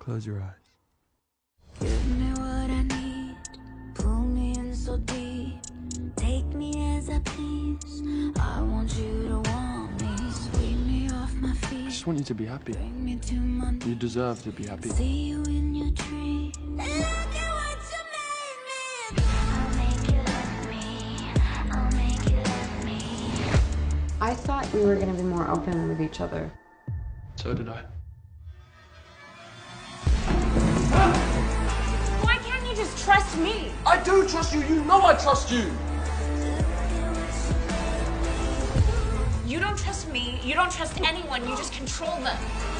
Close your eyes. Give me what I need, pull me in so deep, take me as I please. I want you to want me, sweep me off my feet. I just want you to be happy. Bring me to my You deserve to be happy. see you in your tree. Look at what you made me. I'll make you love me. I'll make you love me. I thought we were going to be more open with each other. So did I. Why can't you just trust me? I do trust you. You know I trust you. You don't trust me. You don't trust anyone. You just control them.